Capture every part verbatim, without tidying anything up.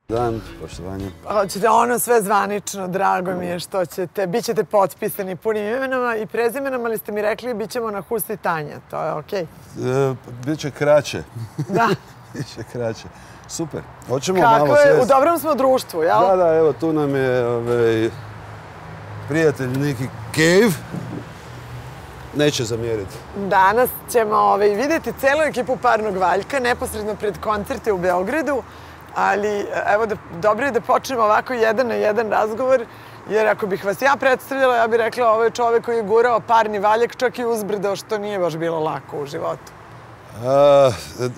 Dan, poštovanje. Hoćete ono sve zvanično, drago mi je što ćete, bit ćete potpisani punim imenama i prezimenom, ali ste mi rekli bit ćemo na Husti Tanja, to je okej. Biće kraće. Da. Biće kraće. Super. Hoćemo malo Kako je, sjesti. u dobrom smo društvu, jel? Da, da, evo tu nam je ovaj, prijatelj Niki Cave. Neće zamjeriti. Danas ćemo ovaj, vidjeti celu ekipu Parnog Valjka, neposredno pred koncerte u Beogradu. Ali evo, da, dobro je da počnemo ovako jedan na jedan razgovor, jer ako bih vas ja predstavljala, ja bih rekla ovo je čovek koji je gurao Parni Valjak čak i uzbrdo, što nije baš bilo lako u životu. A,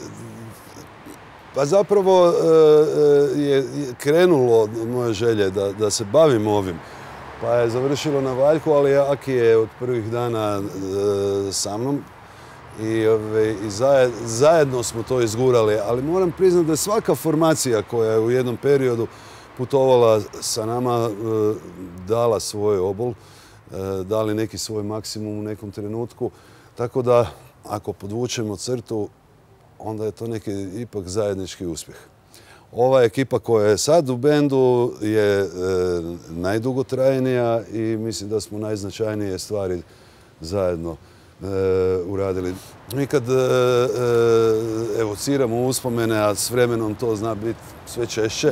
pa zapravo je krenulo moje želje da, da se bavim ovim. Pa je završilo na Valjku, ali Aki je od prvih dana sa mnom. I, ove, i zajed, zajedno smo to izgurali, ali moram priznati da je svaka formacija koja je u jednom periodu putovala sa nama e, dala svoj obol, e, dali neki svoj maksimum u nekom trenutku. Tako da, ako podvučemo crtu, onda je to neki ipak zajednički uspjeh. Ova ekipa koja je sad u bendu je e, najdugotrajnija i mislim da smo najznačajnije stvari zajedno uradili. Mi kad evociramo uspomene, a s vremenom to zna biti sve češće,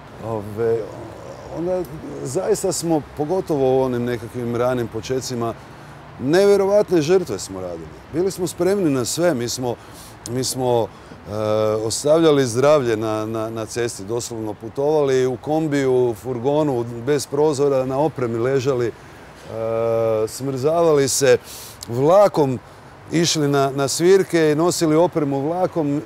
onda zaista smo, pogotovo u onim nekakvim ranim počecima, nevjerovatne žrtve smo radili. Bili smo spremni na sve. Mi smo, mi smo ostavljali zdravlje na, na, na cesti, doslovno putovali u kombiju, u furgonu, bez prozora, na opremi ležali, smrzavali se, vlakom išli na, na svirke i nosili opremu vlakom, e,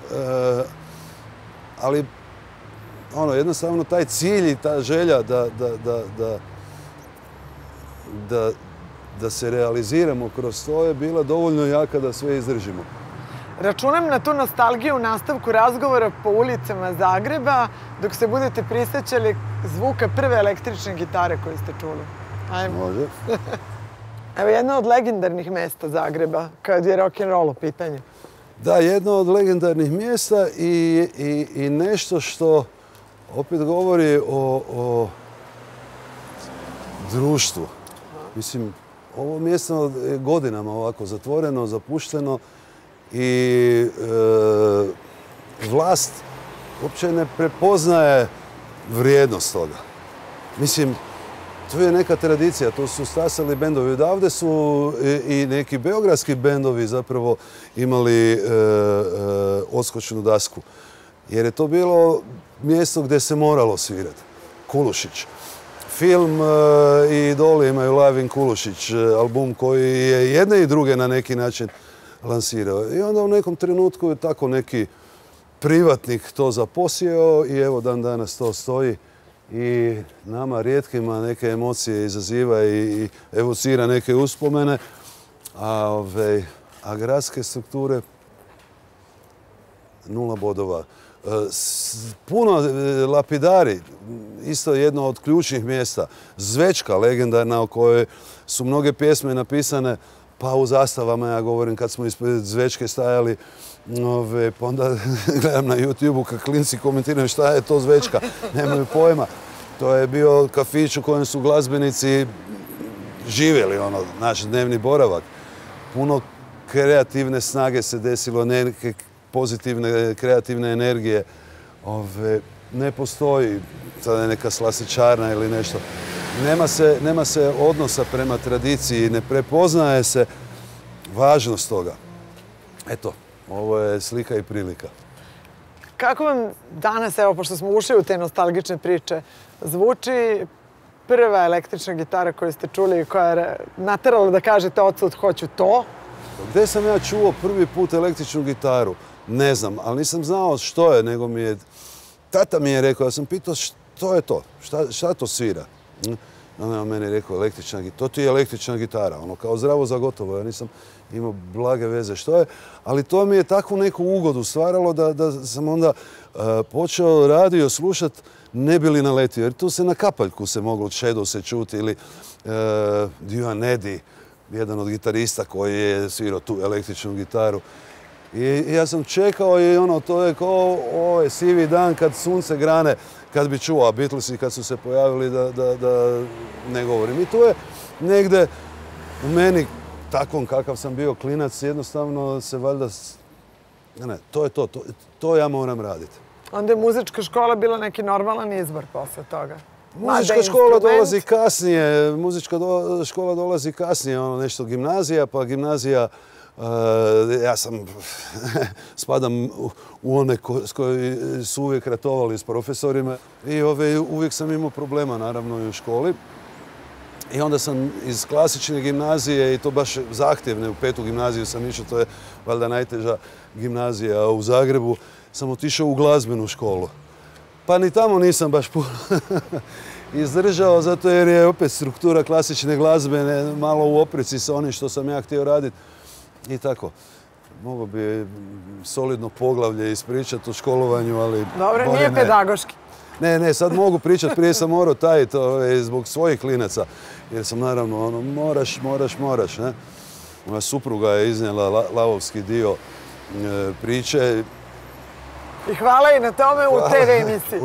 ali ono, jednostavno taj cilj i ta želja da, da, da, da, da, da se realiziramo kroz to je bila dovoljno jaka da sve izdržimo. Računam na tu nostalgiju u nastavku razgovora po ulicama Zagreba dok se budete prisjećali zvuka prve električne gitare koju ste čuli. Ajmo. Može. Evo jedno od legendarnih mjesta Zagreba, kad je rock'n'roll u pitanju. Da, jedno od legendarnih mjesta i, i, i nešto što opet govori o, o društvu. Mislim, ovo mjesto je godinama ovako zatvoreno, zapušteno i e, vlast uopće ne prepoznaje vrijednost toga. Mislim, to je neka tradicija, to su stasali bendovi. Odavde su i neki beogradski bendovi zapravo imali e, e, odskočnu dasku. Jer je to bilo mjesto gdje se moralo svirati. Kulušić. Film e, i Idoli imaju Live in Kulušić, album koji je jedne i druge na neki način lansirao. I onda u nekom trenutku je tako neki privatnik to zaposjeo i evo dan danas to stoji. I nama rijetkima neke emocije izaziva i, i evocira neke uspomene, a, ove, a gradske strukture nula bodova. E, s, puno e, lapidari, isto jedno od ključnih mjesta. Zvečka legendarna o kojoj su mnoge pjesme napisane, pa u zastavama, ja govorim, kad smo ispred Zvečke stajali, Ove, pa onda gledam na YouTube-u kad klinci komentiraju šta je to Zvečka, nemaju pojma. To je bio kafić u kojem su glazbenici živjeli, ono, naš dnevni boravak. Puno kreativne snage se desilo, neke pozitivne kreativne energije. Ove, ne postoji sada neka slasičarna ili nešto. Nema se, nema se odnosa prema tradiciji, ne prepoznaje se važnost toga. Eto. Ovo je slika i prilika. Kako vam danas, evo, pošto smo ušli u te nostalgične priče, zvuči prva električna gitara koju ste čuli i koja je naterala da kažete odsud hoću to? Gde sam ja čuo prvi put električnu gitaru? Ne znam, ali nisam znao što je, nego mi je... Tata mi je rekao, ja sam pitao što je to, šta, šta to svira? Onda je on meni rekao električna gitara, to ti je električna gitara, ono kao zdravo za gotovo, ja nisam imao blage veze što je, ali to mi je takvu neku ugodu stvaralo da, da sam onda uh, počeo radio slušat ne bi li naletio, jer tu se na kapaljku se moglo Shadow se čuti ili uh, Duane Eddy, jedan od gitarista koji je svirao tu električnu gitaru. I ja sam čekao i ono, to je kao ovaj sivi dan kad sunce grane, kad bi čuo, a Beatlesi kad su se pojavili da, da, da ne govorim. I to je negde u meni, takvom kakav sam bio klinac, jednostavno se valjda... Ne, to je to, to, to ja moram raditi. Onda je muzička škola bila neki normalan izbor posle toga. Muzička škola dolazi kasnije, muzička do, škola dolazi kasnije, ono nešto gimnazija, pa gimnazija, uh, ja sam, spadam u, u one ko, s koji su uvijek ratovali s profesorima i ove, uvijek sam imao problema, naravno, i u školi. I onda sam iz klasične gimnazije, i to baš zahtjevne, u petu gimnaziju sam išao, to je valjda najteža gimnazija u Zagrebu, sam otišao u glazbenu školu. Pa ni tamo nisam baš puno izdržao, zato jer je opet struktura klasične glazbe malo u opreci sa onim što sam ja htio raditi. I tako. Mogu bi solidno poglavlje ispričati o školovanju, ali... Dobro, nije pedagoški. Ne, ne, sad mogu pričati, prije sam morao tajiti zbog svojih klinaca. Jer sam naravno, ono, moraš, moraš, moraš, ne? Moja supruga je iznijela lavovski dio priče. I hvala i na tome u te ve emisiji.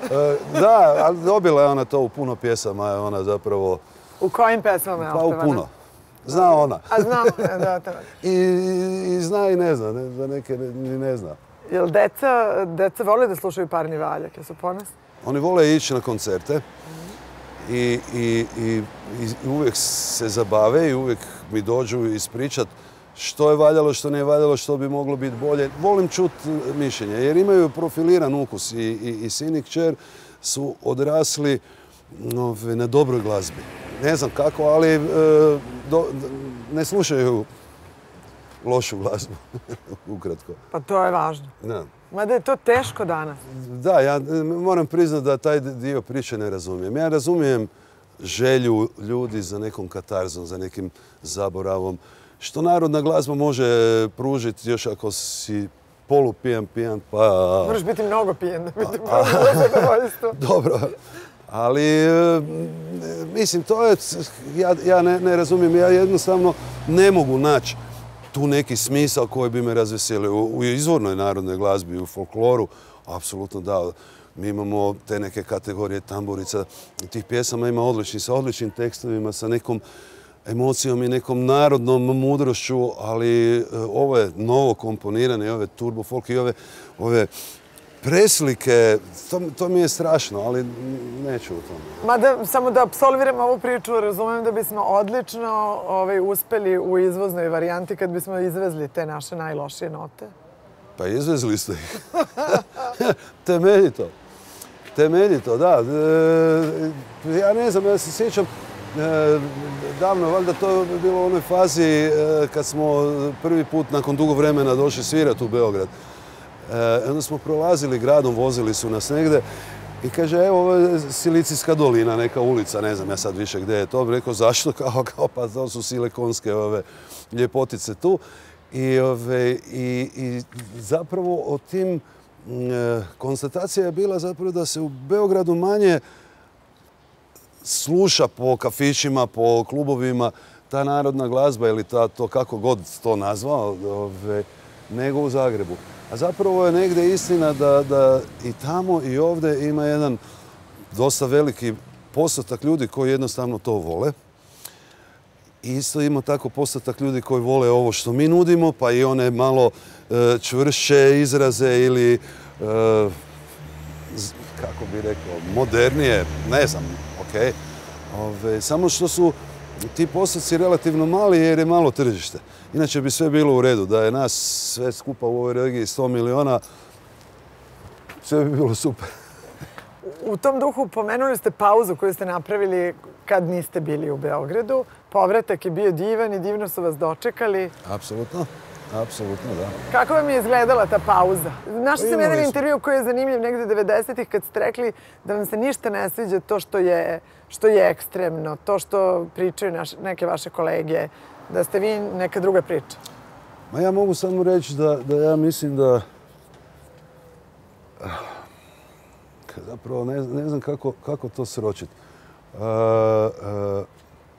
Da, ali dobila je ona to u puno pjesama, je ona zapravo... U kojim pesmama je otpevana? Pa u puno. Zna ona. A zna, da, to. I, I zna i ne zna, ne, za neke ni ne zna. Jel deca, deca vole da slušaju Parni valjak, jesu ponosni? Oni vole ići na koncerte i, i, i, i uvijek se zabave i uvijek mi dođu ispričat što je valjalo, što nije valjalo, što bi moglo biti bolje. Volim čuti mišljenje, jer imaju profiliran ukus i, i, i sin i kćer su odrasli ove, na dobroj glazbi. Ne znam kako, ali e, do, ne slušaju lošu glazbu, ukratko. Pa to je važno. Da. Mada je to teško danas. Da, ja moram priznati da taj dio priče ne razumijem. Ja razumijem želju ljudi za nekom katarzom, za nekim zaboravom. Što narodna glazba može pružiti još ako si polupijan, pijan, pa... Moraš biti mnogo pijan da biti pravo zadovoljstvo. Dobro, ali mislim, to je... Ja, ja ne, ne razumijem, ja jednostavno ne mogu naći tu neki smisao koji bi me razveselio. U izvornoj narodnoj glazbi, u folkloru, apsolutno da. Mi imamo te neke kategorije tamburica, tih pjesama ima odličnih, sa odličnim tekstovima, sa nekom emocijom i nekom narodnom mudrošću, ali ove novo komponirane, ove turbo folk i ove, ove preslike, to, to mi je strašno, ali neću u tome. Mada, samo da apsolviram ovu priču, razumijem da bismo odlično ovaj, uspeli u izvoznoj varijanti kad bismo izvezli te naše najlošije note. Pa izvezli ste ih. Temeljito. Temeljito, da. E, ja ne znam, ja se sjećam e, davno, valjda to je bilo u onoj fazi e, kad smo prvi put nakon dugo vremena došli svirati u Beograd. E, onda smo prolazili gradom, vozili su nas negde i kaže, evo, ovo je Silicijska dolina, neka ulica, ne znam ja sad više gdje je to. Rekao, zašto? Kao, kao, pa to su silikonske ove ljepotice tu. I, ove, i, i zapravo o tim e, konstatacija je bila zapravo da se u Beogradu manje sluša po kafićima, po klubovima ta narodna glazba ili ta, to kako god to nazvao, ove, nego u Zagrebu. A zapravo je negdje istina da, da i tamo i ovdje ima jedan dosta veliki postotak ljudi koji jednostavno to vole. I isto ima tako postotak ljudi koji vole ovo što mi nudimo, pa i one malo e, čvršće izraze ili, e, kako bi rekao, modernije, ne znam, okej. Okay. Samo što su ti postoci relativno mali jer je malo tržište. Inače bi sve bilo u redu, da je nas sve skupa u ovoj regiji sto miliona, sve bi bilo super. U tom duhu pomenuli ste pauzu koju ste napravili kad niste bili u Beogradu. Povratak je bio divan i divno su vas dočekali. Apsolutno, apsolutno, da. Kako vam je izgledala ta pauza? Našla sam jedan intervju koji je zanimljiv negde devedesetih kad ste rekli da vam se ništa ne sviđa to što je, što je ekstremno, to što pričaju naš, neke vaše kolege, da ste vi neka druga priča. Ma ja mogu samo reći da, da ja mislim da... Zapravo ne, ne znam kako, kako to sročiti. Uh, uh,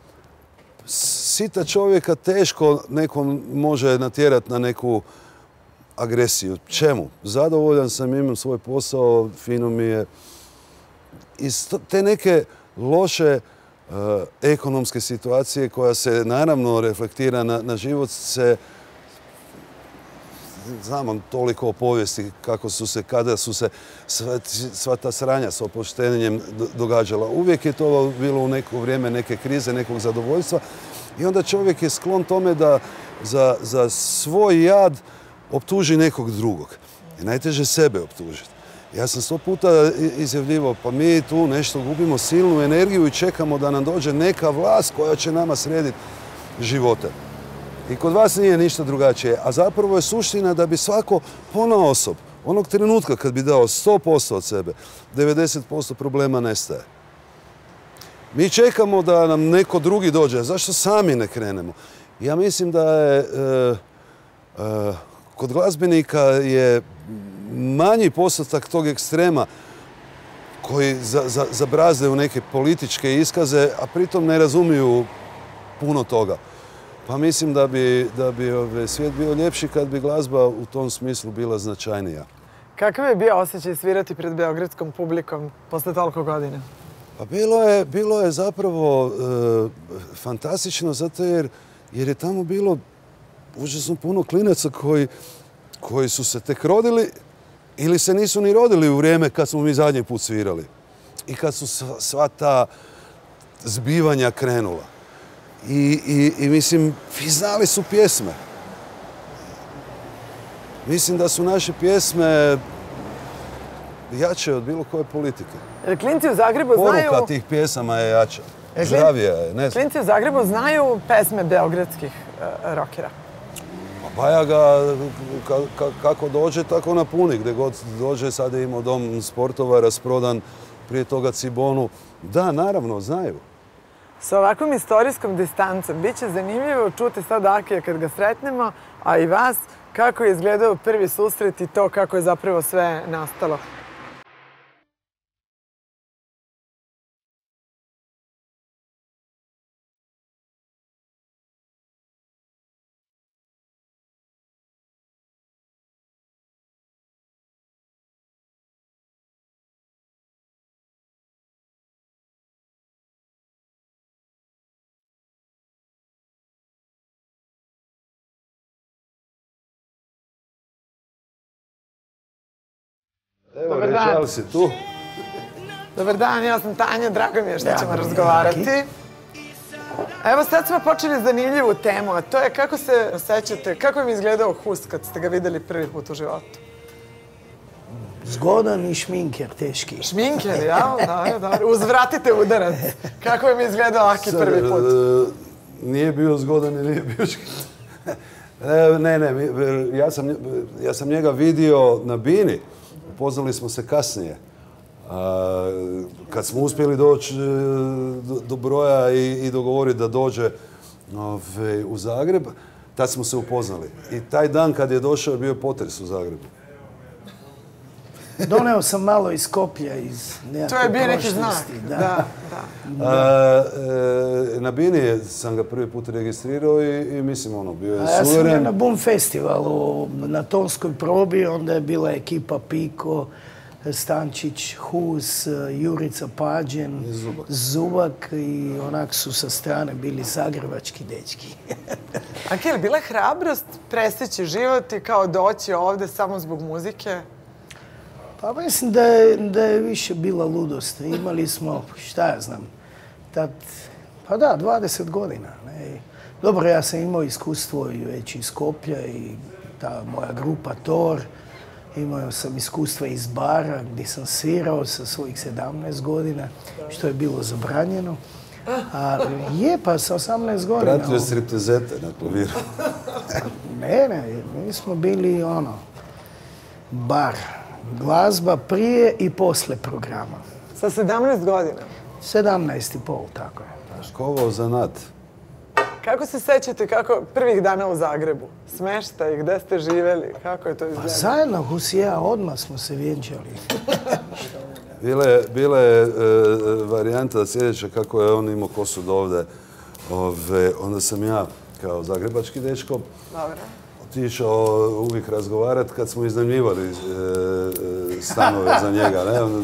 sita čovjeka teško nekom može natjerati na neku agresiju. Čemu? Zadovoljan sam, imam svoj posao, fino mi je. Iz te neke loše uh, ekonomske situacije koja se naravno reflektira na, na život se, znamo toliko o povijesti kako su se, kada su se sva, sva ta sranja s opuštenjem događala. Uvijek je to bilo u neko vrijeme neke krize, nekog zadovoljstva i onda čovjek je sklon tome da za, za svoj jad optuži nekog drugog. I najteže sebe optužiti. Ja sam sto puta izjavljivao, pa mi tu nešto gubimo silnu energiju i čekamo da nam dođe neka vlast koja će nama srediti živote. I kod vas nije ništa drugačije. A zapravo je suština da bi svako ponaosob, onog trenutka kad bi dao sto posto od sebe, devedeset posto problema nestaje. Mi čekamo da nam neko drugi dođe. Zašto sami ne krenemo? Ja mislim da je e, e, kod glazbenika je manji postotak tog ekstrema koji za, za, zabrazde u neke političke iskaze, a pritom ne razumiju puno toga. Pa mislim da bi, da bi ove, svijet bio ljepši kad bi glazba u tom smislu bila značajnija. Kakav je bio osjećaj svirati pred beogradskom publikom posle toliko godina? Pa bilo je, bilo je zapravo e, fantastično zato jer, jer je tamo bilo užasno puno klinaca koji, koji su se tek rodili ili se nisu ni rodili u vrijeme kad smo mi zadnji put svirali. I kad su sva, sva ta zbivanja krenula. I, i, i mislim, i znali su pjesme. Mislim da su naše pjesme jače od bilo koje politike. Jer klinci u Zagrebu znaju... Poruka tih pjesama je jača. Zdravija je, ne znam. Klinci u Zagrebu znaju pesme beogradskih uh, rokera. Pa Baja ga ka, ka, kako dođe, tako napuni. Gdje god dođe, sad je imao dom sportova rasprodan, prije toga Cibonu. Da, naravno, znaju. Sa ovakvom istorijskom distancom bit će zanimljivo čuti sad Akija kad ga sretnemo, a i vas, kako je izgledao prvi susret i to kako je zapravo sve nastalo. Evo, Rečal si tu. Dobar dan, ja sam Tanja, drago mi je što ćemo razgovarati. Evo sad smo počeli zanimljivu temu, a to je kako se osjećate, kako vam je izgledao Hus kad ste ga vidjeli prvi put u životu? Zgodan i šminker, teški. Šminker, ja? Dobro, dobro. Uzvratite udarac. Kako vam je izgledao Aki prvi put? Nije bio zgodan i nije bio šminker. Ne, ne, ja sam, ja sam njega vidio na Bini. Upoznali smo se kasnije. Kad smo uspjeli doći do, do broja i, i dogovoriti da dođe ove, u Zagreb, tad smo se upoznali. I taj dan kad je došao je bio potres u Zagrebu. Doneo sam malo iz Skoplja, iz nekakve To je bio neki znak. Da. Da, da. A, e, na Bini sam ga prvi put registrirao i, i mislim ono, bio je ja suveren. Ja sam na Boom Festivalu, na tonskoj probi, onda je bila ekipa Piko, Stančić, Hus, Jurica Pađen, Zubak. Zubak i onak su sa strane bili zagrebački dečki. Aki, je li bila hrabrost presjeći život i kao doći ovdje samo zbog muzike? Pa mislim da je, da je više bila ludost. Imali smo, šta ja znam, tad, pa da, dvadeset godina. Ne? Dobro, ja sam imao iskustvo i već iz Skoplja i ta moja grupa Tor. Imao sam iskustva iz bara gdje sam svirao sa svojih sedamnaest godina, što je bilo zabranjeno. A je, pa sa osamnaest godina. Pratio striptizete na klaviru. Ne, ne, mi smo bili ono, bar. Glazba prije i posle programa. Sa sedamnaest godina? sedamnaest i pol, tako je. Škovao zanat. Kako se sećate kako prvih dana u Zagrebu? Smeštaj, gde ste živjeli? Kako je to izgledalo? Pa zajedno, Hus i ja, odmah smo se vjenčali. Bile, bila je e, varijanta sljedeća kako je on imao kosu do ovde. Ove, onda sam ja, kao zagrebački dečko, Dobre. otišao uvijek razgovarati kad smo iznajmljivali stanove za njega.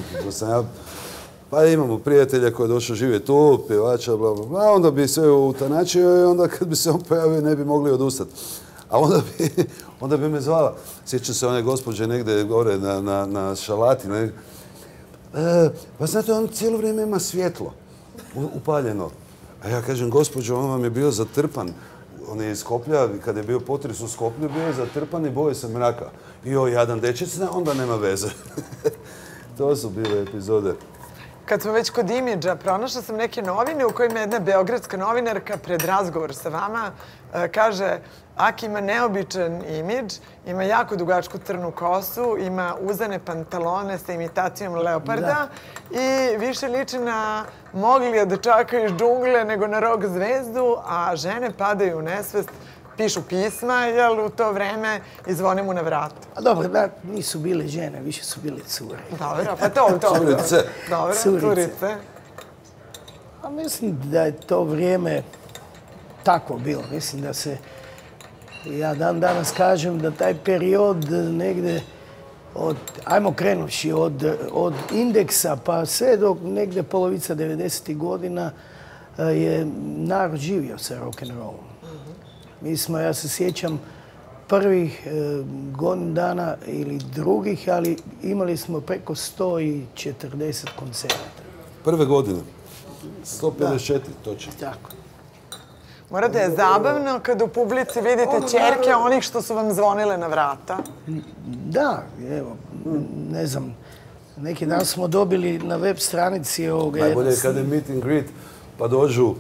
Pa imamo prijatelja koji je došao živjeti tu, pjevača, bla, bla, bla, onda bi sve utanačio i onda kad bi se on pojavio ne bi mogli odustati. A onda bi, onda bi me zvala. Sjećam se one gospođe negdje gore na, na, na šalati. Ne? E, pa znate, on cijelo vrijeme ima svjetlo upaljeno. A ja kažem, gospođo, on vam je bio zatrpan. On je iz Skoplja, kad je bio potres u Skoplju, bio je zatrpan i boje se mraka. I joj, jadan dečec, onda nema veze. To su bile epizode. Kad smo već kod imidža, pronašla sam neke novine u kojima jedna beogradska novinarka pred razgovor sa vama kaže: Aki ima neobičan imidž, ima jako dugačku crnu kosu, ima uzane pantalone sa imitacijom leoparda i više liči na Moglija dečaka iz džungle nego na rock zvezdu, a žene padaju u nesvest, pišu pisma, jel, u to vreme i zvone mu na vratu. A dobro, da, nisu bile žene, više su bile cure. Dobro, pa to, to. Curice. Dobro, curice. A mislim da je to vrijeme tako bilo. Mislim da se, ja dan danas kažem da taj period negde od, ajmo krenuvši, od, od indeksa pa sve do negde polovica devedesetih godina je narod živio sa rock'n'rollom. Mi smo, ja se sjećam, prvih godinu dana ili drugih, ali imali smo preko sto četrdeset koncerata. Prve godine? sto pedeset četiri, točno. Tako. Mora da je zabavno kad u publici vidite ćerke onih što su vam zvonile na vrata. Da, evo, ne znam, neki dan smo dobili na web stranici ovoga... Najbolje je kad je meet and greet, pa dođu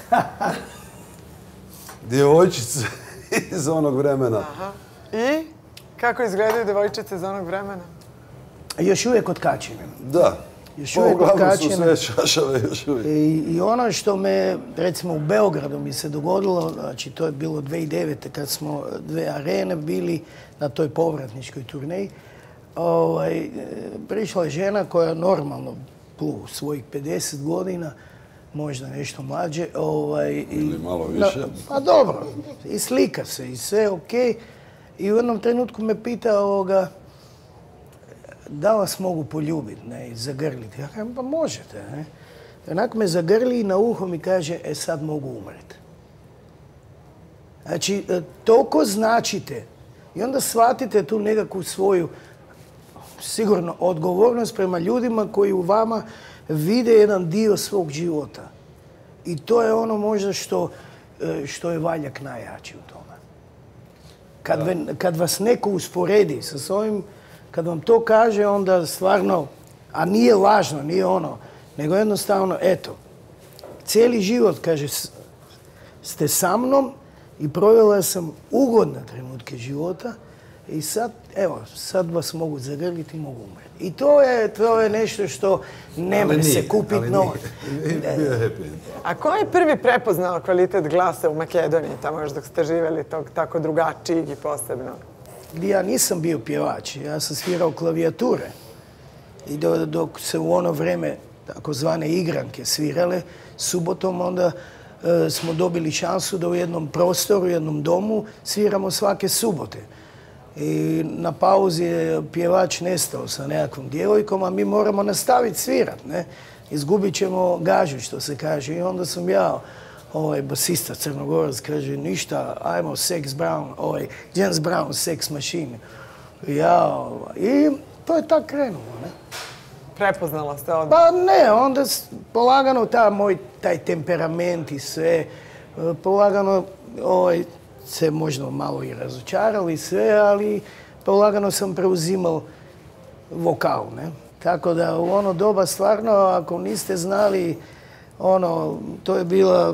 djevojčice iz onog vremena. I kako izgledaju djevojčice iz onog vremena? Još uvijek od Kačine. Da. Još uvijek od Kačine. Uglavnom su sve šašave još uvijek. I ono što me, recimo u Beogradu mi se dogodilo, znači to je bilo dvije hiljade devete kad smo dve arene bili na toj povratničkoj turneji, prišla je žena koja normalno u svojih pedeset godina, možda nešto mlađe. Ili malo više. Pa dobro, i slika se i sve okej. I u jednom trenutku me pita da vas mogu poljubiti i zagrliti. Ja kažem, pa možete. Onako me zagrli i na uho mi kaže, e sad mogu umreti. Znači, toliko značite i onda shvatite tu nekakvu svoju sigurno odgovornost prema ljudima koji u vama vide jedan dio svog života. I to je ono možda što, što je Valjak najjači u tome. Kad, kad vas neko usporedi sa svojim, kad vam to kaže, onda stvarno, a nije lažno, nije ono, nego jednostavno, eto, cijeli život, kaže, ste sa mnom i provela sam ugodne trenutke života i sad, evo, sad vas mogu zagrliti i mogu umreti. I to je, to je nešto što ne može se kupiti novac. A ko je prvi prepoznao kvalitet glasa u Makedoniji, tamo još dok ste živjeli tog tako drugačijeg i posebno? Ja nisam bio pjevač, ja sam svirao klavijature. I dok se u ono vreme takozvane igranke svirale subotom, onda smo dobili šansu da u jednom prostoru, u jednom domu sviramo svake subote. I na pauzi je pjevač nestao sa nekakvom djevojkom, a mi moramo nastaviti svirat, ne? Izgubit ćemo gažu, što se kaže. I onda sam ja, ovaj basista Crnogorac, kaže, ništa, ajmo Sex Brown, ovaj James Brown, Sex Machine. Ja, i to je tako krenulo, ne? Prepoznala ste odmah? Pa ne, onda polagano ta moj, taj temperament i sve, polagano, ovaj, se možda malo i razočarali sve, ali polagano sam preuzimal vokal, ne? Tako da u ono doba stvarno, ako niste znali, ono, to je bila,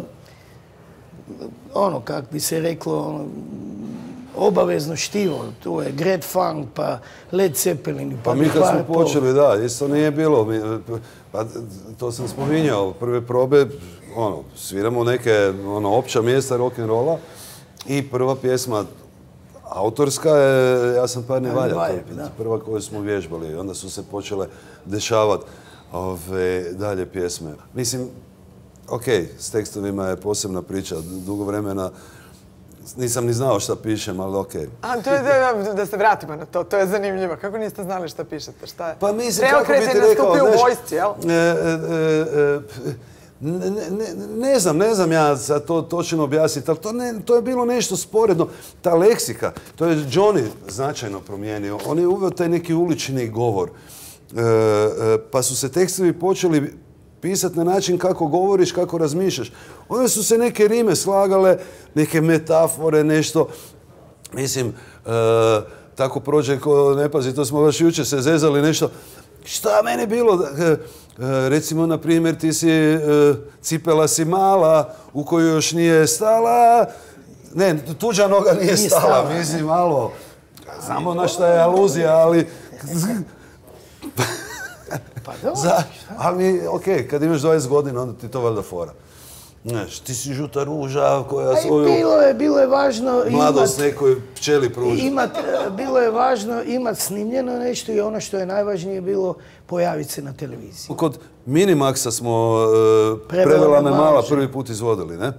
ono, kak bi se reklo, ono, obavezno štivo. Tu je Gret Funk, pa Led Zeppelin, pa Pa mi kad smo počeli, da, isto nije bilo. Pa to sam spominjao, prve probe, ono, sviramo neke, ono, opća mjesta rock'n'rolla i prva pjesma autorska je Ja sam Parni Valjak, prva koju smo vježbali. Onda su se počele dešavati ove dalje pjesme. Mislim, ok, s tekstovima je posebna priča. Dugo vremena nisam ni znao šta pišem, ali okej. A, to je da, da se vratimo na to, to je zanimljivo. Kako niste znali šta pišete, šta je? Pa mislim, kako bi ti rekao, u vojsci, jel? E, e, e, ne, ne, ne znam, ne znam ja sad to točno objasniti, ali to, ne, to je bilo nešto sporedno. Ta leksika, to je Johnny značajno promijenio. On je uveo taj neki ulični govor. E, e, pa su se tekstovi počeli pisati na način kako govoriš, kako razmišljaš. Onda su se neke rime slagale, neke metafore, nešto. Mislim, e, tako prođe ko ne pazi, to smo baš jučer se zezali nešto. Šta meni bilo? E, e, recimo, na primjer, ti si e, cipela si mala u koju još nije stala. Ne, tuđa noga nije, nije stala, stala, mislim, malo. Znamo na šta je aluzija, ali... Pa dobro. Za, ali, okej, kad imaš dvadeset godina, onda ti to valjda fora. Znaš, ti si žuta ruža koja svoju... Bilo je, bilo je važno mladost nekoj pčeli pruži. Imat, bilo je važno imati snimljeno nešto i ono što je najvažnije bilo pojaviti se na televiziji. Kod Minimaxa smo uh, Prevela me mala prvi put izvodili, ne?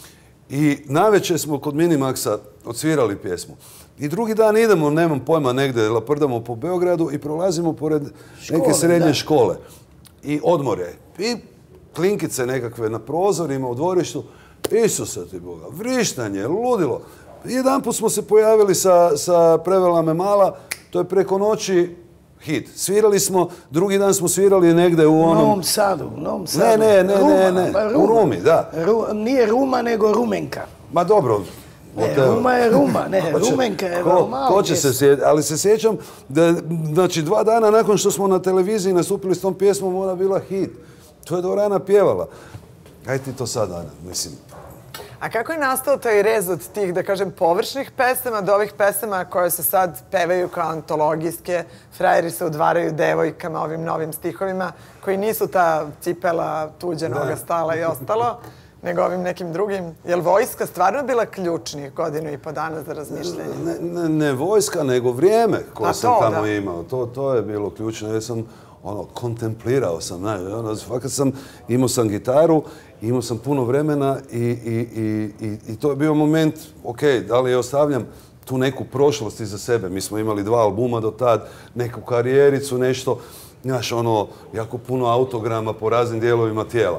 I navečer smo kod Minimaxa odsvirali pjesmu. I drugi dan idemo, nemam pojma, negdje laprdamo po Beogradu i prolazimo pored škole, neke srednje da. škole. I odmore. I klinkice nekakve na prozorima u dvorištu. Isuse ti Boga, vrištanje, ludilo. Jedanput smo se pojavili sa, sa Prevela me mala, to je preko noći hit. Svirali smo, drugi dan smo svirali negdje u onom... U Novom Sadu, u Novom Sadu. Ne, ne, ne, Ruma, ne, ne. Pa u Rumi, da. Ru, nije Ruma, nego Rumenka. Ma dobro. Ne, Ruma je Ruma, ne, ko će, Rumenka je ko, malo. Ko će se sjetiti, ali se sjećam da, znači, dva dana nakon što smo na televiziji nastupili s tom pjesmom, ona bila hit. To je dvorana pjevala. Kaj ti to sad, Ana, mislim... A kako je nastao taj rez od tih, da kažem, površnih pesama do ovih pesama koje se sad pevaju kao antologijske, frajeri se udvaraju devojkama ovim novim stihovima, koji nisu ta cipela, tuđa noga stala i ostalo, nego ovim nekim drugim. Je li vojska stvarno bila ključnih godinu i po dana za razmišljanje? Ne, ne, ne vojska, nego vrijeme koje sam to, tamo da. imao. To, to je bilo ključno. Ja sam ono, kontemplirao sam. Znaš, ono, fakat sam, imao sam gitaru, imao sam puno vremena i, i, i, i, i to je bio moment, ok, da li je ostavljam tu neku prošlost iza sebe. Mi smo imali dva albuma do tad, neku karijericu, nešto, znaš, ono, jako puno autograma po raznim dijelovima tijela.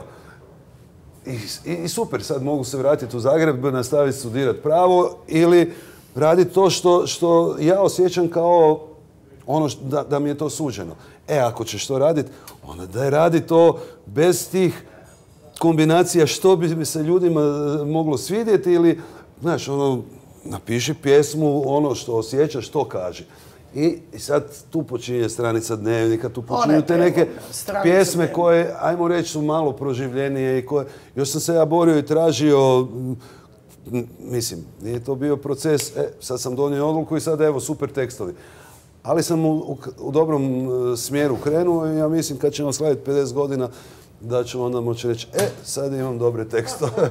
I, i, I super, sad mogu se vratiti u Zagreb, nastaviti studirati pravo ili raditi to što, što ja osjećam kao ono što, da, da mi je to suđeno. E, ako ćeš to raditi, onda daj radi to bez tih kombinacija što bi se ljudima moglo svidjeti ili, znaš, ono, napiši pjesmu, ono što osjećaš, to kaži. I, I sad tu počinje stranica Dnevnika, tu počinju te neke pjesme koje, ajmo reći, su malo proživljenije i koje, još sam se ja borio i tražio, mislim, nije to bio proces, e, sad sam donio odluku i sad evo, super tekstovi. Ali sam u, u, u dobrom smjeru krenuo i ja mislim kad ćemo slaviti pedeset godina da ćemo onda moći reći, e, sad imam dobre tekstove.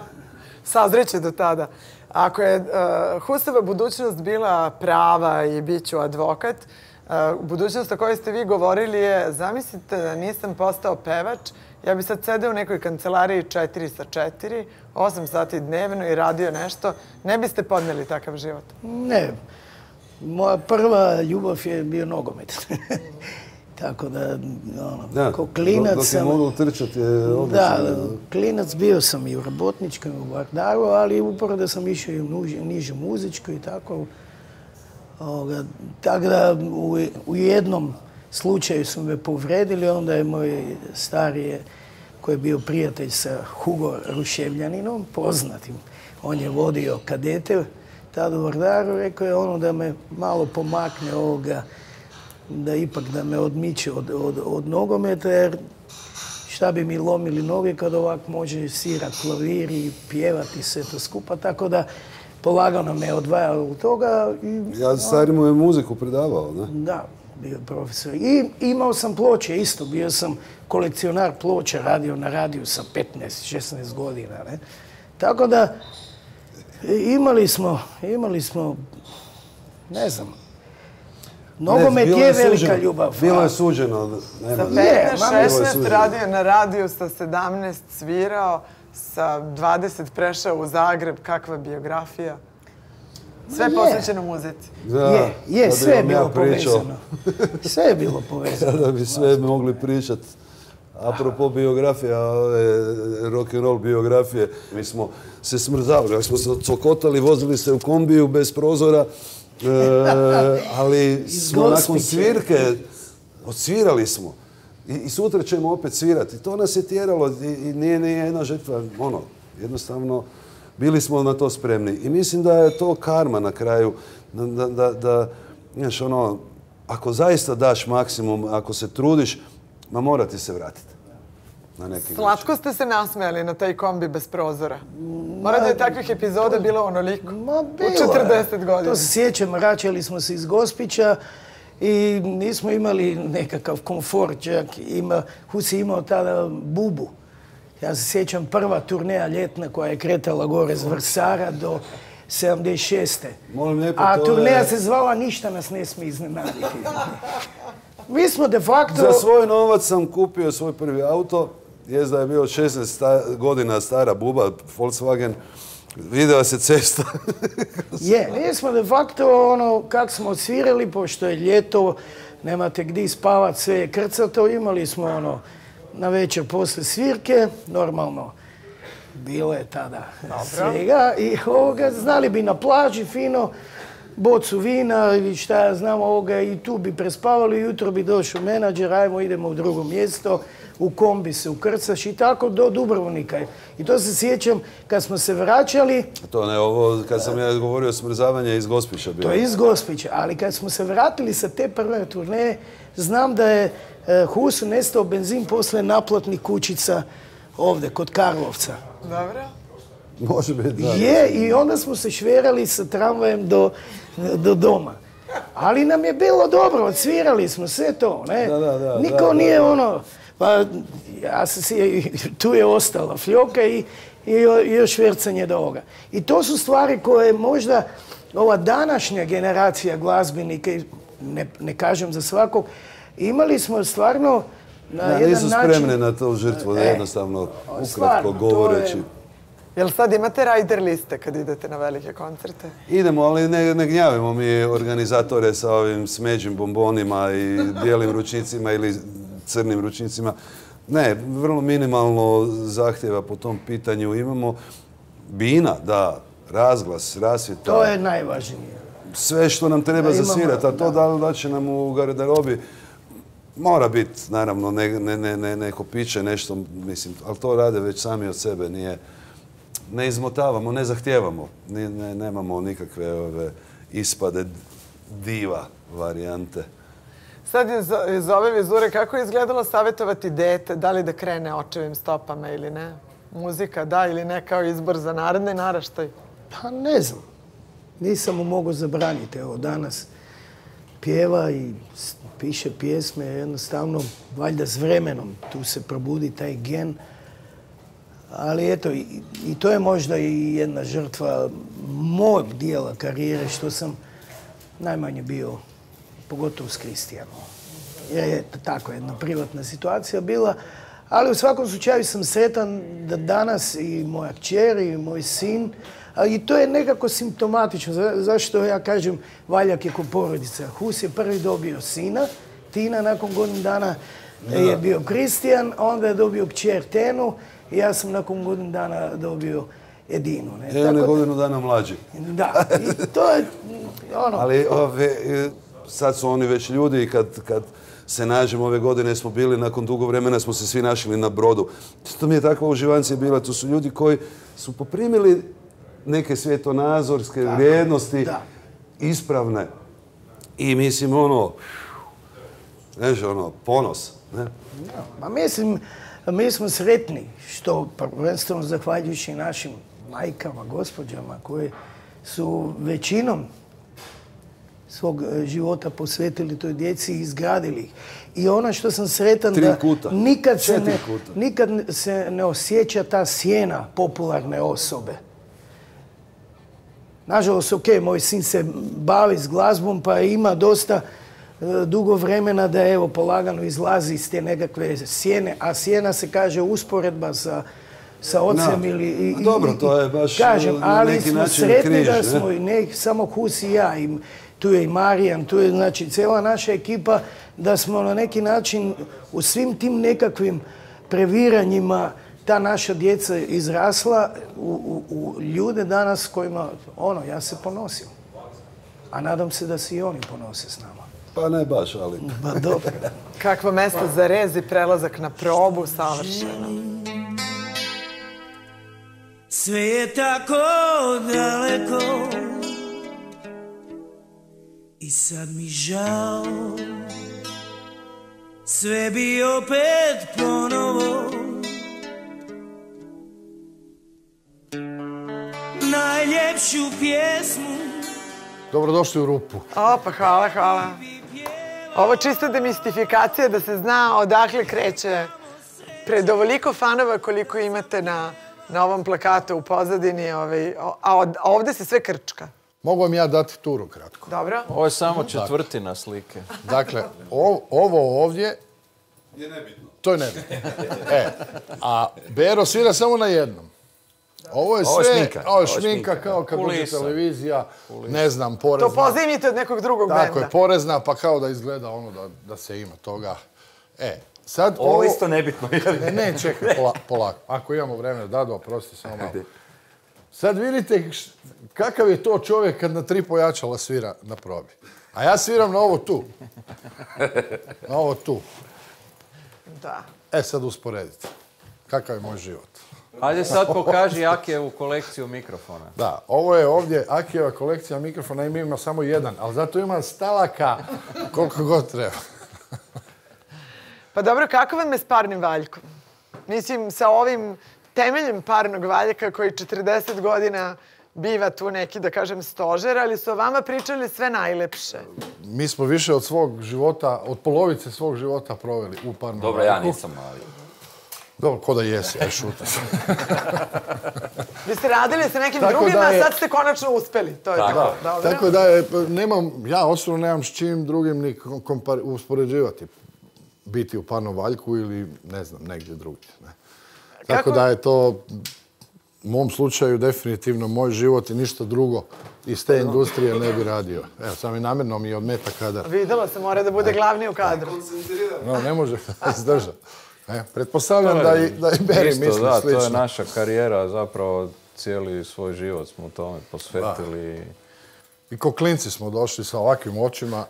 Sazreće do tada. Ako je uh, Husova budućnost bila prava i bit ću advokat, uh, budućnost o kojoj ste vi govorili je, zamislite da nisam postao pevač, ja bi sad sedeo u nekoj kancelariji četiri sa četiri, osam sati dnevno i radio nešto. Ne biste podneli takav život? Ne. Moja prva ljubav je bio nogomet. Tako da, ono, da, ko klinac dok sam... je mogao trčati je odlično. Da, klinac bio sam i u Rabotničkom, i u Vardaru, ali upravo da sam išao i u nižu muzičku i tako. Ovoga, tako da u, u jednom slučaju su me povredili, onda je moj stariji, koji je bio prijatelj sa Hugo Ruševljaninom, poznatim, on je vodio kadete, tada u Vardaru, rekao je ono da me malo pomakne ovoga, da ipak da me odmiče od, od, od nogometa, jer šta bi mi lomili noge kad ovak može svirati klavir i pjevati sve to skupa, tako da polagano me odvajalo od toga. I, ja stari mu je muziku predavao, ne? Da, bio profesor. I imao sam ploče isto, bio sam kolekcionar ploča, radio na radiju sa petnaest šesnaest godina, ne? Tako da imali smo, imali smo, ne znam, nogomet je, je velika suđeno, ljubav. Bilo je suđeno. Sa petnaest šesnaest radio na radiju, sa sedamnaest svirao. sa dvadeset prešao u Zagreb, kakva biografija. Sve je posvećeno muzici. Je, je, sve je bilo povezano. Sve je bilo povezano. Kada bi sve mogli pričati. Apropo biografija, rock'n'roll biografije, mi smo se smrzavali, ali smo se cokotali, vozili se u kombiju bez prozora, ali smo nakon svirke, odsvirali smo. I sutra ćemo opet svirati. To nas je tjeralo i nije ni jedna žrtva, ono, jednostavno bili smo na to spremni. I mislim da je to karma na kraju, da, da, da, znaš, ono, ako zaista daš maksimum, ako se trudiš, ma mora ti se vratiti. Slatko ste se nasmejali na taj kombi bez prozora. Mora da je takvih epizoda bilo onoliko. Ma bilo je. U četrdeset godina. To se sjećam, vraćali smo se iz Gospića i nismo imali nekakav komfort. Čak ima, Husi imao tada bubu. Ja se sjećam prva turneja ljetna koja je kretala gore z Vrsara do sedamdeset šeste. A turneja se zvala Ništa nas ne smije iznenaditi. Mi smo de facto... Za svoj novac sam kupio svoj prvi auto. Jest da je bio šesnaest godina stara buba, Volkswagen. Videla se cesta. Je, mi smo de facto, ono, kak smo odsvirali, pošto je ljeto, nemate gdje spavat, sve je krcato, imali smo, ono, na večer posle svirke, normalno, bilo je tada svega, i ovoga, znali bi na plaži fino, bocu vina ili šta ja znam ovoga, i tu bi prespavali, jutro bi došao menadžer, ajmo idemo u drugo mjesto, u kombi se ukrcaš i tako do Dubrovnika. I to se sjećam kad smo se vraćali... To ne, ovo kad sam ja govorio smrzavanje iz Gospića bilo. To je iz Gospića, ali kad smo se vratili sa te prve turneje, znam da je Husu nestao benzin posle naplatnih kućica ovdje kod Karlovca. Dobro. Može biti, da. Je, i onda smo se šverali sa tramvajem do, do doma. Ali nam je bilo dobro, odsvirali smo sve to, ne? Da, da, da, Niko da, nije da. ono... Pa, ja se si, tu je ostala fljoka i, i još švercanje do ovoga. I to su stvari koje možda ova današnja generacija glazbenika, ne, ne kažem za svakog, imali smo stvarno na da, jedan nisu način... Nisu spremne na tu žrtvu, e, jednostavno, ukratko govoreći. Je... Jel sad imate rider liste kad idete na velike koncerte? Idemo, ali ne, ne gnjavimo mi organizatore sa ovim smeđim bombonima i bijelim ručnicima ili crnim ručnicima. Ne, vrlo minimalno zahtjeva po tom pitanju. Imamo bina, da, razglas, rasvjeta. To je najvažnije. Sve što nam treba da zasvirati, a to da li da će nam u garderobi mora biti, naravno, ne, ne, ne, ne, neko piće, nešto, mislim, ali to rade već sami od sebe, nije... Ne izmotavamo, ne zahtijevamo, ne, ne, nemamo nikakve ove ispade diva varijante. Sad iz, iz ove vizure, kako je izgledalo savjetovati dete, da li da krene očevim stopama ili ne? Muzika da ili ne kao izbor za naredne naraštaj? Pa ne znam. Nisam mu mogao zabraniti. Evo danas pjeva i piše pjesme, jednostavno, valjda s vremenom. Tu se probudi taj gen. Ali eto, i, i to je možda i jedna žrtva mojeg dijela karijere, što sam najmanje bio, pogotovo s Kristijanom. Jer je tako jedna privatna situacija bila. Ali u svakom slučaju sam sretan da danas i moja kćer i moj sin, i to je nekako simptomatično. Zašto ja kažem Valjak je ko porodica. Hus je prvi dobio sina, Tina nakon godinu dana je bio Kristijan, onda je dobio kćer Tenu, i ja sam nakon godinu dana dobio Edinu. Jedan je godinu dana mlađi. Da, i to je ono... Ali ove, sad su oni već ljudi i kad, kad se nađemo ove godine smo bili, nakon dugo vremena smo se svi našli na brodu. To mi je takva uživancija bila. To su ljudi koji su poprimili neke svjetonazorske tako, vrijednosti da. Ispravne. I mislim, ono, znaš, ono, ponos. Ne? Ja, ma mislim, mi smo sretni što prvenstveno zahvaljujući našim majkama, gospođama koje su većinom svog života posvetili toj djeci i izgradili ih. I ono što sam sretan Tri da kuta. Nikad, se ne, kuta. nikad se ne osjeća ta sjena popularne osobe. Nažalost, ok, moj sin se bavi s glazbom pa ima dosta dugo vremena da evo polagano izlazi iz te nekakve sjene, a sjena se kaže usporedba sa, sa ocem ili... Dobro, to je baš na neki način križ. Ali smo sretni da smo ne samo Hus i ja, tu je i Marijan, tu je znači cijela naša ekipa, da smo na neki način u svim tim nekakvim previranjima ta naša djeca izrasla u, u, u ljude danas kojima, ono, ja se ponosim. A nadam se da se i oni ponose s nama. Pa ne baš, ali... Ba dobro. Kakvo mesto za rez i prelazak na probu, savršeno. Sve je tako daleko i sad mi žao, sve bi opet ponovo, najljepšu pjesmu. Dobrodošli u Rupu. Opa, hvala, hvala. Ovo čista demistifikacija da se zna odakle kreće pred ovoliko fanova koliko imate na, na ovom plakatu u pozadini, ovaj, a, od, a ovde se sve krčka. Mogu vam ja dati turu kratko. Dobro. Ovo je samo četvrtina slike. Dakle, o, ovo ovdje... je nebitno. To je nebitno. E, a Bero svira samo na jednom. Ovo je sve, šminka. Ovo je šminka kao kad dođe televizija, ne znam, porezna. To pozajmite od nekog drugog benda. Tako je, porezna, pa kao da izgleda ono da, da se ima toga. E, sad ovo... Ovo isto nebitno. Ne, ne, čekaj, pola, polako. Ako imamo vremena, Dado, oprosti samo malo. Sad vidite kakav je to čovjek kad na tri pojačala svira na probi. A ja sviram na ovo tu. Na ovo tu. Da. E, sad usporedite. Kakav je moj život. Ajde sad pokaži Akijevu kolekciju mikrofona. Da, ovo je ovdje Akijeva kolekcija mikrofona i mi ima samo jedan, ali zato ima stalaka koliko god treba. Pa dobro, kako vam je s parnim valjkom? Mislim, sa ovim temeljem parnog valjka koji četrdeset godina biva tu neki, da kažem, stožer, ali su o vama pričali sve najlepše. Mi smo više od svog života, od polovice svog života proveli u parnom valjku. Dobro, ja nisam, ali... Dobro, ko da jesi, aj šuti. Vi ste radili sa nekim drugima, a sad ste konačno uspeli. To je tako. Tako da je, nemam, ja osobno nemam s čim drugim ni uspoređivati. Biti u parnom valjku ili, ne znam, negdje drugdje. Tako da je to, u mom slučaju, definitivno moj život i ništa drugo iz te industrije ne bi radio. Evo, sam i namjerno mi je odmeta kadar. Vidjela se, mora da bude glavni u kadru. No, ne može izdržati. E, pretpostavljam da i, da i Beri misli isto, da, slično. To je naša karijera, zapravo cijeli svoj život smo tome posvetili. Da. I ko klinci smo došli sa ovakvim očima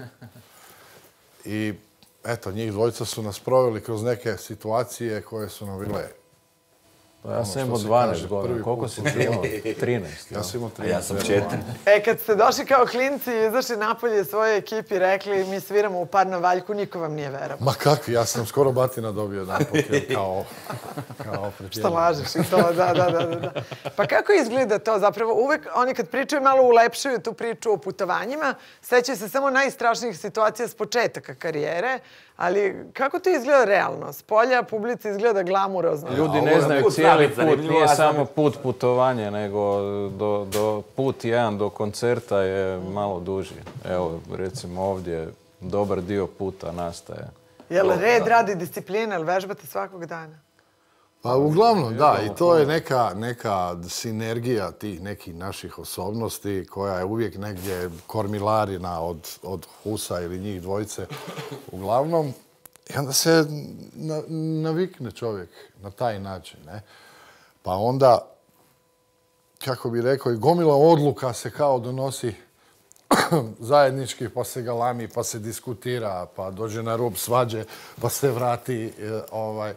i eto, njih dvojica su nas proveli kroz neke situacije koje su nam bile... Pa ja sam imao dvanaest godina, koliko si ti imao? trinaest. Ja sam imao trinaest. Ja sam četiri. E, kad ste došli kao klinci i izašli napolje svoje ekipi, rekli mi sviramo u parnom valjku, niko vam nije verao. Ma kakvi, ja sam skoro batina dobio napokon kao... kao Šta lažeš i to, da, da, da, da. Pa kako izgleda to zapravo? Uvek oni kad pričaju malo ulepšaju tu priču o putovanjima, sećaju se samo najstrašnijih situacija s početaka karijere, ali kako to izgleda realno? S polja publici izgleda glamurozno. Ljudi ne znaju cijeli put, nije samo put putovanje, nego do, do put jedan do koncerta je malo duži. Evo, recimo ovdje dobar dio puta nastaje. Jel red radi disciplina, jel vežbate svakog dana? Pa uglavnom, da, i to je neka, neka sinergija tih nekih naših osobnosti koja je uvijek negdje kormilarina od, od Husa ili njih dvojice. Uglavnom, i onda se na, navikne čovjek na taj način, ne? Pa onda, kako bi rekao, i gomila odluka se kao donosi zajednički, pa se galami, pa se diskutira, pa dođe na rub svađe, pa se vrati, ovaj...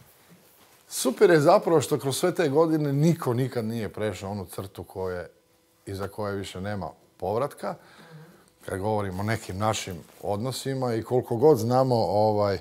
Super je zapravo što kroz sve te godine niko nikad nije prešao onu crtu koje, iza koje više nema povratka. Kad govorimo o nekim našim odnosima i koliko god znamo, ovaj,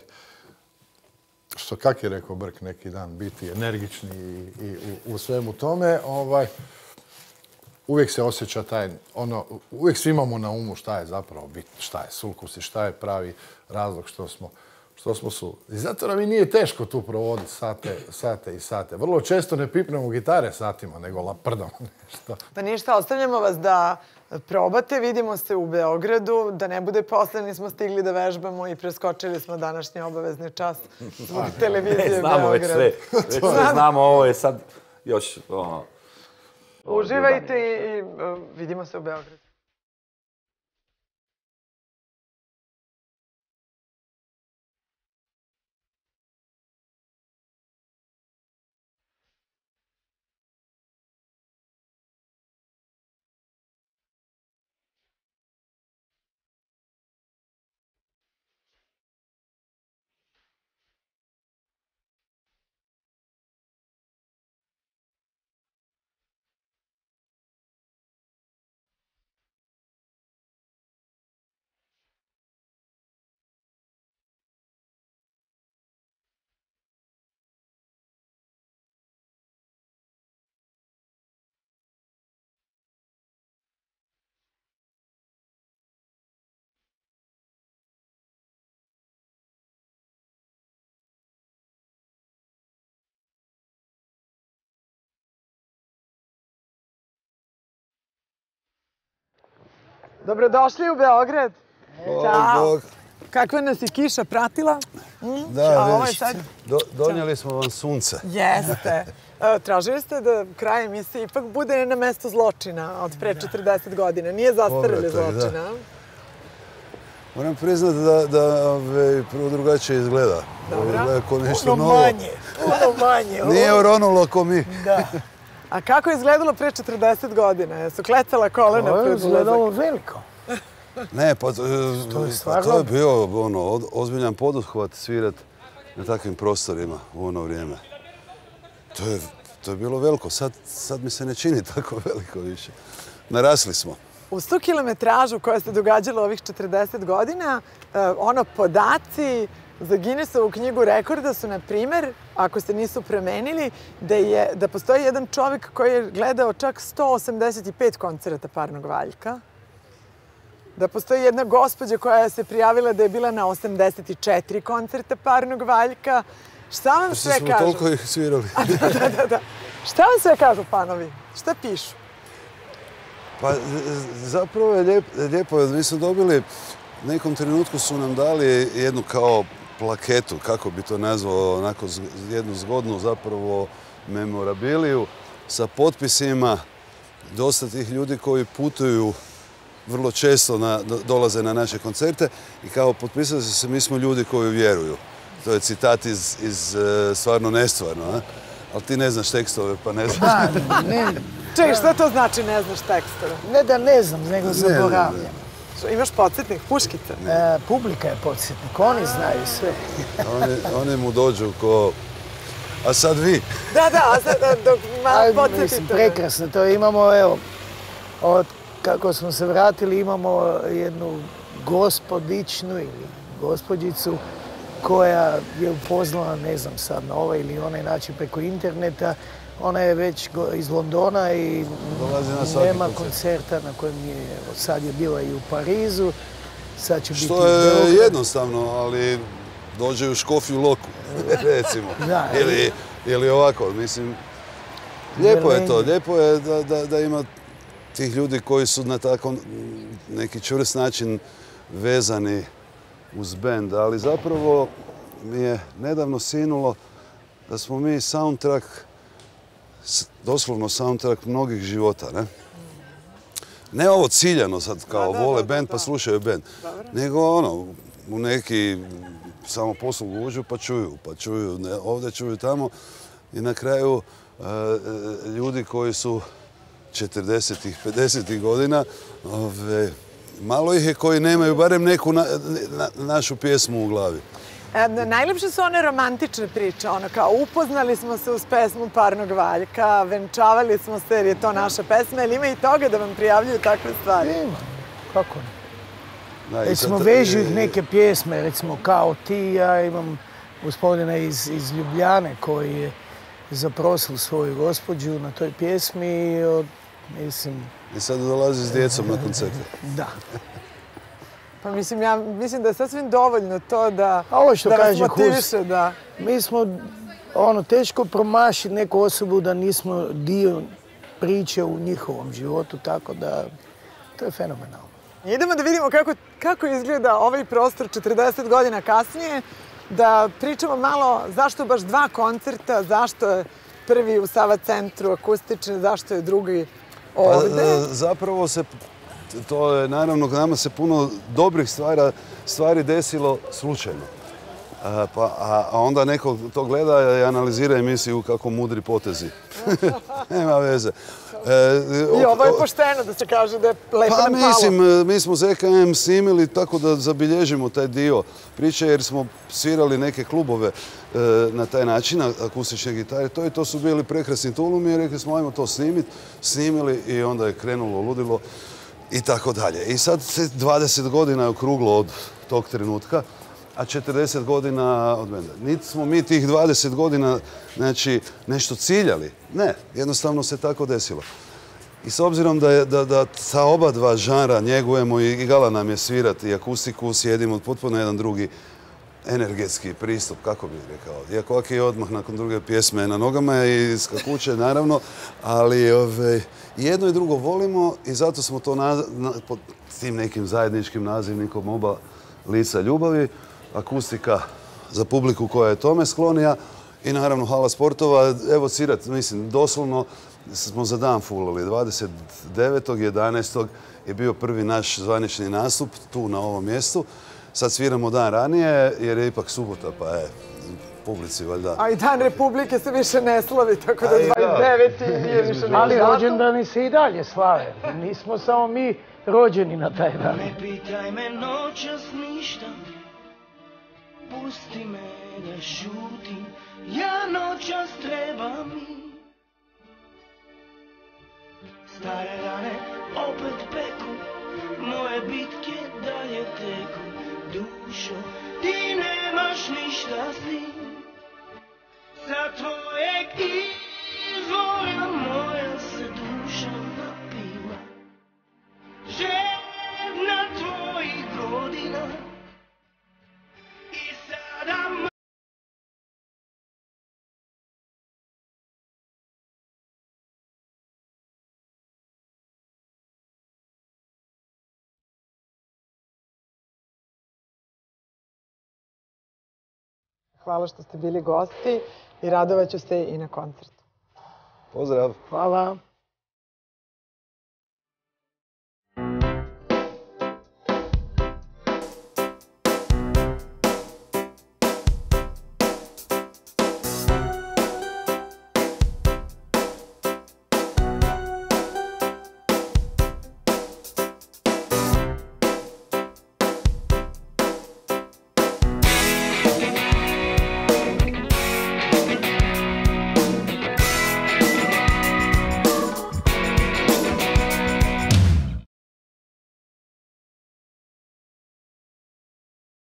što kak je rekao Brk neki dan, biti energični i, i u, u svemu tome, ovaj, uvijek se osjeća taj, ono, uvijek svi imamo na umu šta je zapravo bit, šta je sulkus i šta je pravi razlog što smo, što smo su. I zato nam i nije teško tu provoditi sate, sate i sate. Vrlo često ne pipnemo gitare satima, nego laprdamo nešto. Pa ništa, ostavljamo vas da probate, vidimo se u Beogradu, da ne bude posle, nismo stigli da vežbamo i preskočili smo današnji obavezni čas zbog televizije Beograd. Znamo već sve, već znamo, ovo je sad još ono... Uživajte i vidimo se u Beogradu. Dobrodošli u Beograd. Ćao. Kakva nas je kiša pratila? Da, već. Donijeli smo vam sunce. Jeste. Tražili ste da kraj emisije ipak bude na mesto zločina od pre četrdeset godina. Nije zastarili zločina. Moram priznati da prvo drugačije izgleda. Dobro. Ono manje. Ono manje. Nije oronulo ko mi. Da. A kako je izgledalo pre četrdeset godina? Jesu klecala kolena pred ulazak? Izgledalo veliko. Ne, pa to je bio ozbiljan poduhvat svirat na takvim prostorima u ono vrijeme. To je bilo veliko. Sad mi se ne čini tako veliko više. Narasli smo. U sto kilometražu koja se događala ovih četrdeset godina, ono podaci za Guinnessovu knjigu rekorda su, na primjer, ako se nisu promenili, da postoji jedan čovjek koji je gledao čak sto osamdeset pet koncerata Parnog Valjka. Da postoji jedna gospođa koja se prijavila da je bila na osamdeset četiri koncerta Parnog Valjka. Šta vam sve kažu? Što smo toliko ih svirali. Da, da, da. Šta vam sve kažu panovi? Šta pišu? Pa zapravo je lijepo. Mi smo dobili, u nekom trenutku su nam dali jednu kao plaketu, kako bi to nazvao, onako jednu zgodnu zapravo memorabiliju sa potpisima dosta tih ljudi koji putuju vrlo često dolaze na naše koncerte i kao potpisali su se, mi smo ljudi koji vjeruju. To je citat iz Stvarno nestvarno, ali ti ne znaš tekstove pa ne znaš. Čekaj, šta to znači ne znaš tekstove? Ne da ne znam, nego zaboravljam. Imaš podsjetnik, puškice? Publika je podsjetnik, oni znaju sve. Oni mu dođu ko... A sad vi? Da, da, a sad dok malo podsjetite. Mislim, prekrasno, to imamo, evo, od kako smo se vratili, imamo jednu gospodičnu ili gospođicu koja je upoznala, ne znam sad, na ovaj ili onaj način preko interneta. Ona je već iz Londona i nema koncerta na kojem je, sad je bila i u Parizu, sad će biti u Beogradu. Što je jednostavno, ali dođe u Škofju Loku, recimo. Ili ovako, mislim, lijepo je to, lijepo je da ima tih ljudi koji su na tako neki čvrst način vezani uz bend, ali zapravo mi je nedavno sinulo da smo mi soundtrack, doslovno soundtrack mnogih života, ne? Ne ovo ciljano sad kao vole bend pa slušaju bend, nego ono, u neki samo poslugu uđu pa čuju, pa čuju ovdje, čuju tamo i na kraju ljudi koji su četrdesetih, pedesetih godina, malo ih je koji nemaju barem neku našu pjesmu u glavi. Najljepše su one romantične priče, ono kao upoznali smo se uz pesmu Parnog Valjka, venčavali smo se jer je to naša pesma, ili ima i toga da vam prijavljuju takve stvari? Ima, kako ne. Recimo, vežu ih neke pjesme, recimo Kao ti, ja imam gospodina iz Ljubljane koji je zaprosil svoju gospođu na toj pjesmi i mislim... I sad dolazi s djecom na koncerte. Da. Pa mislim, ja mislim da je sasvim dovoljno to da, A ovo što da vas kaže Hus, motiviše, da... mi smo, ono, teško promašiti neku osobu da nismo dio priče u njihovom životu, tako da to je fenomenalno. Idemo da vidimo kako, kako izgleda ovaj prostor četrdeset godina kasnije, da pričamo malo zašto baš dva koncerta, zašto je prvi u Sava centru akustični, zašto je drugi ovde. Pa, zapravo se, to je naravno, nama se puno dobrih stvara, stvari desilo slučajno. A, pa, a, a onda neko to gleda i analizira emisiju kako mudri potezi. Nema veze. E, I ovo je pošteno da se kaže da je lepo pa, nam palo. mislim, mi smo Z K M snimili tako da zabilježimo taj dio priče jer smo svirali neke klubove e, na taj način, akustične gitare. To i to su bili prekrasni tulumi i rekli smo ajmo to snimiti. Snimili i onda je krenulo ludilo i tako dalje. I sad se dvadeset godina je okruglo od tog trenutka, a četrdeset godina od mene. Niti smo mi tih dvadeset godina, znači, nešto ciljali. Ne, jednostavno se tako desilo. I s obzirom da, je, da, da sa oba dva žanra njegujemo i igala nam je svirati i akustiku, sjedimo potpuno jedan drugi energetski pristup, kako bih rekao. Iako ovak je odmah nakon druge pjesme na nogama je i skakuće, naravno, ali ove, jedno i drugo volimo i zato smo to na, na, pod tim nekim zajedničkim nazivnikom oba lica ljubavi. Akustika za publiku koja je tome sklonija i naravno hala sportova. Evo svirat, mislim, doslovno smo za dan fulali. dvadeset devetog jedanaestog je bio prvi naš zvanični nastup tu na ovom mjestu. Sad sviramo dan ranije jer je ipak subota pa je publici valjda. A i Dan Republike se više ne slavi, tako da dvadeset deveti nije više ne. Ali rođendani se i dalje slave. Nismo samo mi rođeni na taj dan. Ne pitaj me noćas ništa, pusti me da šutim, ja noćas trebam mi. Stare rane opet peku, moje bitke dalje teku. Dušo, ti nemaš ništa s tim, za tvojeg izvora moja se duša napila. Žedna tvojih godina i sada... Hvala što ste bili gosti i radovaću se i na koncertu. Pozdrav! Hvala.